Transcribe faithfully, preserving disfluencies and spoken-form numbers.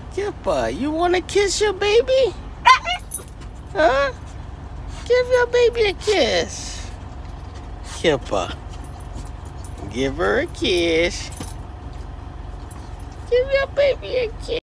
Kippa, you want to kiss your baby? Huh? Give your baby a kiss. Kippa, give her a kiss. Give your baby a kiss.